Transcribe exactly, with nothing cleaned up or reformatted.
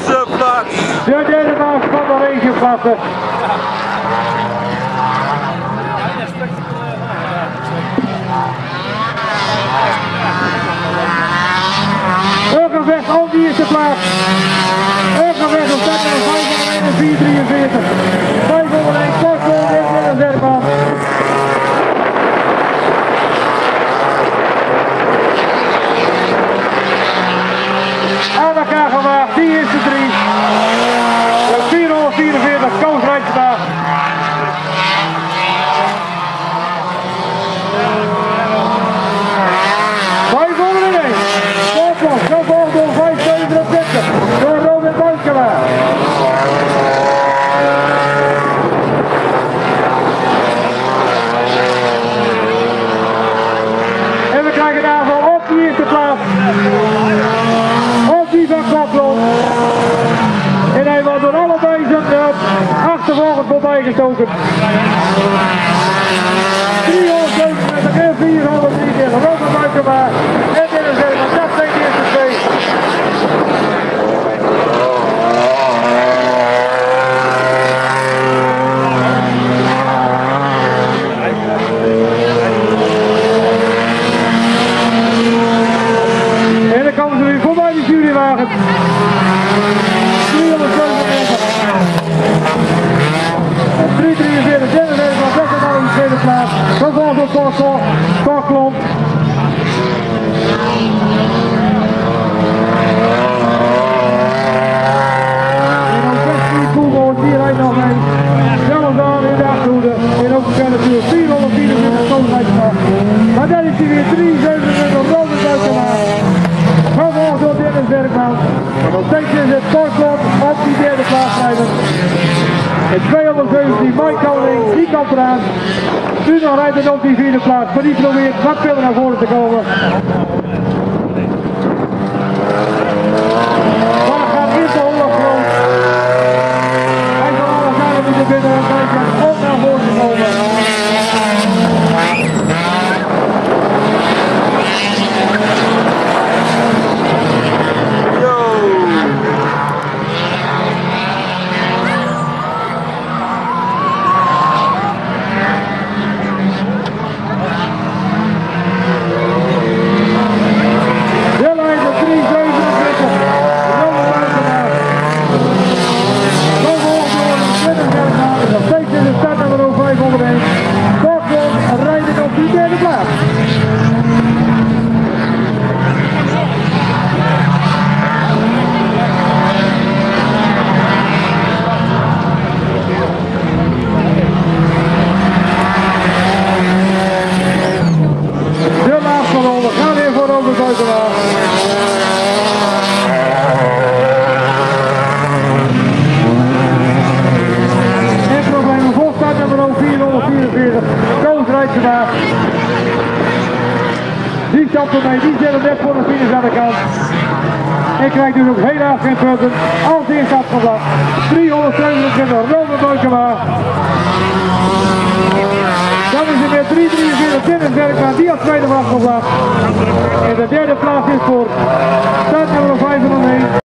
eerste plaats. De derde plaats van de regioklasse. Urgenweg op die eerste plaats. Urgenweg op zes en vijf en vier drieënveertig. vijfhonderdéén Kortwolf in de derde baan. Aan elkaar gemaakt, die is de drie. vierhonderdvierenveertig, Koos Rijtsma. vijfhonderdéén. Kortwolf, gevolgd door vijfhonderdzevenentwintig. Door Robin Buiskema. En we krijgen een aanval op die eerste plaats. Op die van Kortwolf. En hij wordt door allebei zijn achtervolgers voorbij gestoken. driehonderdzevenenveertig en vierhonderddrieënveertig. Robin Buiskema. En dit is helemaal dat zijn de eerste twee. En dan komen ze weer voorbij die jurywagen. driehonderdzevenenveertig. driehonderddrieënveertig, derde race van zestig in de tweede plaats. Vervolgens door Kortwolf, Kortklomp. En dan zestien Koelboord, die rijdt nog mee. Zelfs daar in de achterhoede. En ook de natuurlijk vierhonderdvierentwintig Koolrijdsma. Maar dan is hij weer drieënzevenentwintig Robin Buiskema. Vervolgens door Dennis Bergman. En nog steeds is het Kortklomp op die derde plaats rijden. En tweehonderdzeventien Mike Koning, die komt eraan. Nu nog rijdt hij op die vierde plaats, maar die probeert wat verder naar voren te komen. Maar het gaat in de oorlog groot. Hij zal alle zijden moeten binnen en kijken om naar voren te komen. Kortwolf rijden op die derde plaats. De laatste ronde gaat weer voor Robin Buiskema. vierhonderdvierenveertig, Koos Rijtsma. Die stapt ermee, die zet hem net voor de finish aan de kant. En krijgt dus ook helaas geen punten. Als eerste afgevlakt. driehonderdzevenentwintig, Robin Buiskema. Dan is er weer driehonderddrieënveertig, Dennis Bergman, die als tweede afgevlakt. En de derde plaats is voor start nummer vijfhonderdéén.